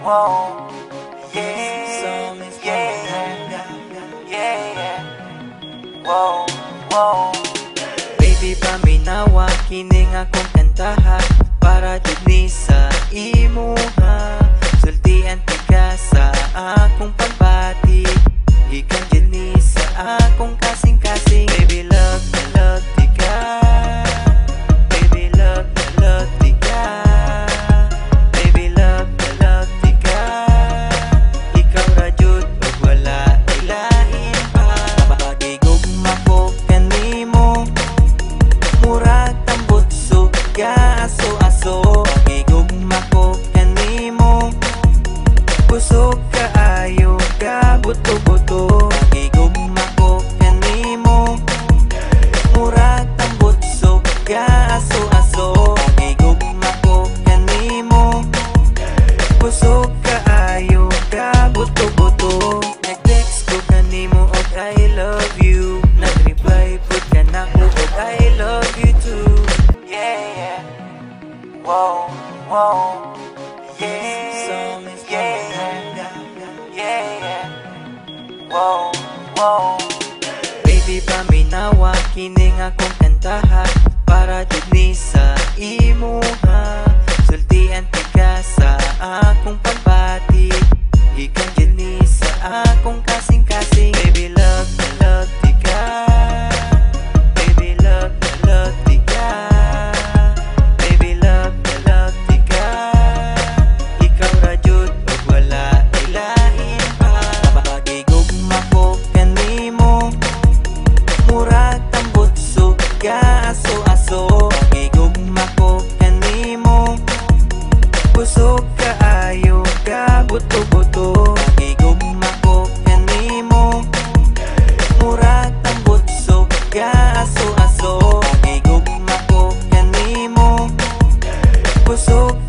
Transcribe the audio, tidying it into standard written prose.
Whoa, yeah, yeah, whoa, whoa. Baby, paminawa, kining akong kantaha para jud ni sa imuha. Sultian ti ka sa akong pagbati, gikan jud ni sa akong kasing-kasing. Baby, love ti ka. Baby, love ti ka. Baby, love ti ka. Ikaw ra jud ug wala ilahin pa. Pagigugma ko kanimo, murag tambot suga aso-aso. Pagigugma ko kanimo, kusog kaayo ka buto-buto. Pagigugma ko kanimo, murag tambot suga aso-aso. Pagigugma ko kanimo, kusog kaayo ka buto-buto. Nag-text ko kanimo og I love you, nag-reply pud ka nako og I love you too. Yeah, whoa, whoa, yeah, yeah, whoa, whoa. Baby, paminawa, kining akong kantaha para jud ni sa imuha. Sultian ti ka sa akong pagbati, gikan jud ni sa akong kasing-kasing. Baby, love ti ka. Baby, love ti ka. Baby, love ti ka. Ikaw ra jud ug wala ilahin pa. Pagigugma ko kanimo, murag tambot suga aso-aso. Pagigugma ko kanimo, kusog kaayo ka buto-buto. Pagigugma ko kanimo, murag tambot suga aso-aso. Pagigugma ko kanimo, kusog